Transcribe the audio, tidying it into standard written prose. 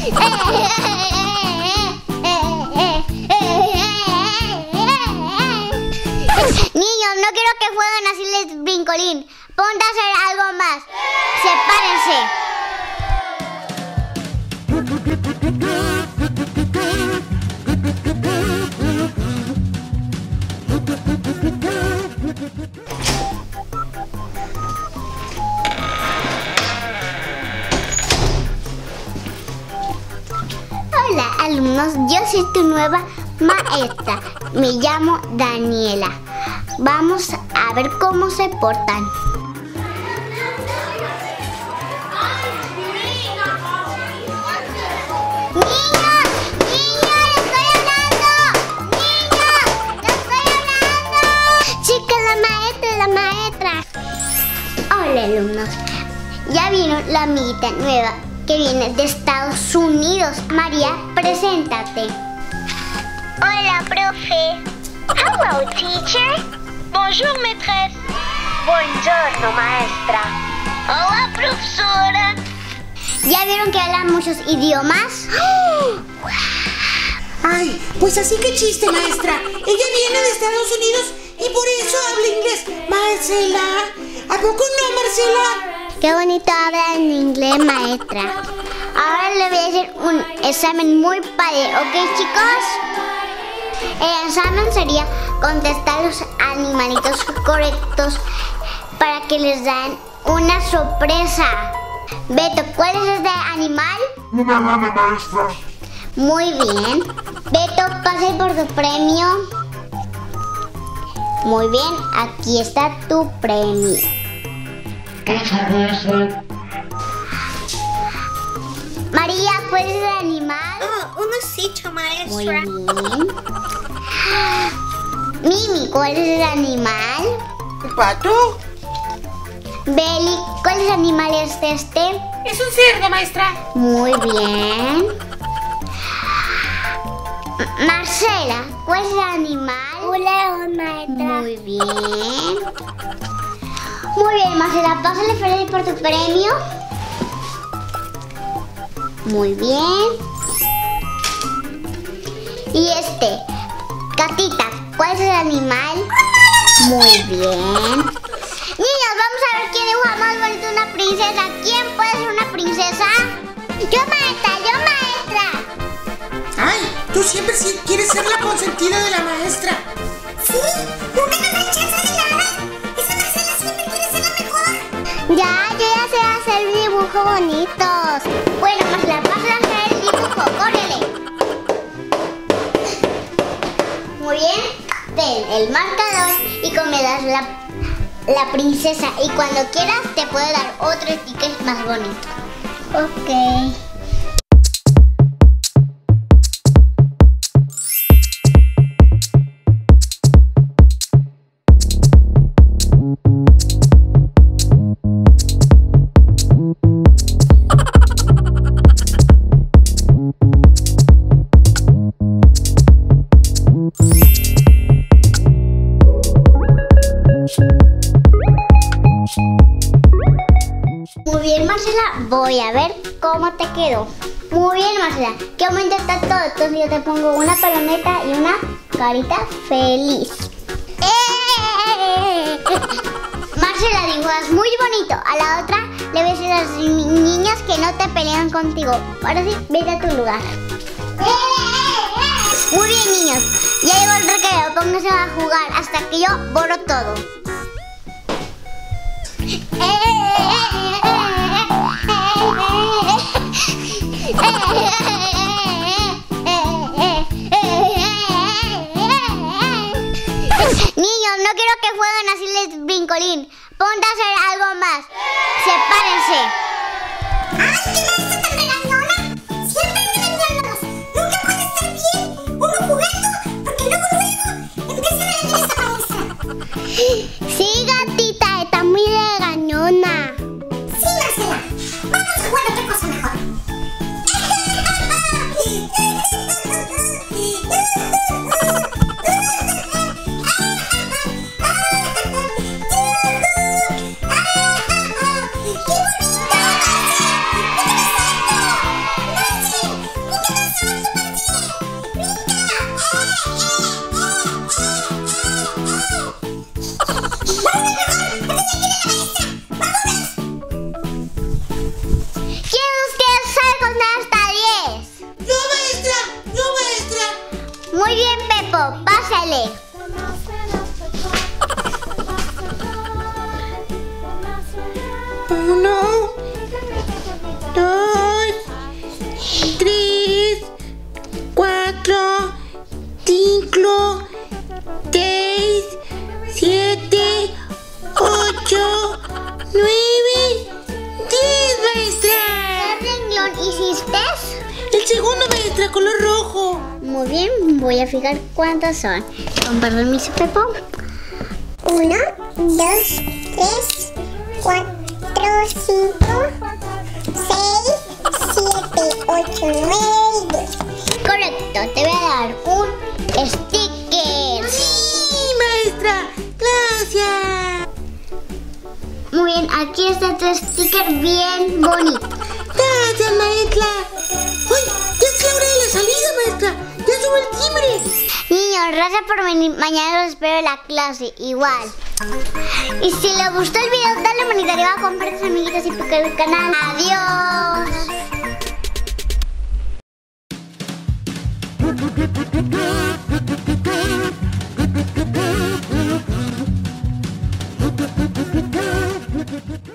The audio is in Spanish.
Niños, no quiero que jueguen así el brincolín. Ponte a hacer algo más. Sepárense. Hola alumnos, yo soy tu nueva maestra. Me llamo Daniela. Vamos a ver cómo se portan. ¡Niños! ¡Niños! ¡Les estoy hablando! ¡Niños! ¡Les estoy hablando! Chicas, la maestra. Hola alumnos. Ya vino la amiguita nueva que viene de Estados Unidos. María, preséntate. Hola, profe. Hello, teacher. Bonjour, maîtresse. Buongiorno, maestra. Hola, profesora. ¿Ya vieron que hablan muchos idiomas? Ay, pues así que chiste, maestra. Ella viene de Estados Unidos y por eso habla inglés. Marcela, ¿a poco no, Marcela? Qué bonito habla en inglés, maestra. Ahora le voy a hacer un examen muy padre, ¿ok, chicos? El examen sería contestar los animalitos correctos para que les den una sorpresa. Beto, ¿cuál es este animal? Una rana, maestra. Muy bien. Beto, pase por tu premio. Muy bien, aquí está tu premio. Muchas gracias. María, ¿cuál es el animal? Oh, un osito, maestra. Muy bien. Mimi, ¿cuál es el animal? ¿Un pato? Beli, ¿cuál animal es este? Es un cerdo, maestra. Muy bien. Marcela, ¿cuál es el animal? Un león, maestra. Muy bien. Muy bien, Marcela, pásale feliz por tu premio. Muy bien. Y este, Catita, ¿cuál es el animal? Muy bien. Niños, vamos a ver quién dibuja más bonito una princesa. ¿Quién puede ser una princesa? Yo, maestra, yo, maestra. Ay, tú siempre sí quieres ser la consentida de la maestra. Sí, nunca nos dan chance de nada. Esa Marcela siempre quiere ser la mejor. Ya, yo ya sé hacer dibujos bonitos. Bueno, Marcela, vas a hacer el dibujo, córrele. Muy bien, ten el marcador y comienzas la princesa. Y cuando quieras te puedo dar otro sticker más bonito. Ok. Muy bien, Marcela, voy a ver cómo te quedó. Muy bien, Marcela, qué bonito está todo. Entonces yo te pongo una palometa y una carita feliz. Marcela, dibujas muy bonito. A la otra le voy a decir a las niñas que no te pelean contigo. Ahora sí, vete a tu lugar. Muy bien, niños, ya llegó el recreo. Pónganse a jugar hasta que yo borro todo. Niños, no quiero que jueguen así el brincolín. Ponte a hacer algo más. Sepárense. ¡Ay, qué maestra tan regañona! Siempre regañándonos. Nunca puede estar bien uno jugando, porque luego empieza a regañar esta maestra. Sí, gatita, está muy regañona. Sí, Marcela. Vamos a jugar otra cosa mejor. ¡Qué bonito! Pásale. Uno, dos, tres, cuatro, cinco, seis, siete, ocho, 9, 10, maestra. ¿Qué renglón hiciste? El segundo, maestra, color rojo. Muy bien, voy a fijar cuántas son. Con permiso, Pepo. 1, 2, 3, 4, 5, 6, 7, 8, 9 y 10. Correcto, te voy a dar un sticker. Sí, maestra. Gracias. Muy bien, aquí está tu sticker bien bonito. Gracias, maestra. ¡Uy! ¡Ya es la hora de la salida, maestra! ¡Ya sube el timbre! Niños, gracias por venir. Mañana los espero en la clase, igual. Y si les gustó el video, dale manita arriba, comparte a tus amiguitos y porque el canal. ¡Adiós!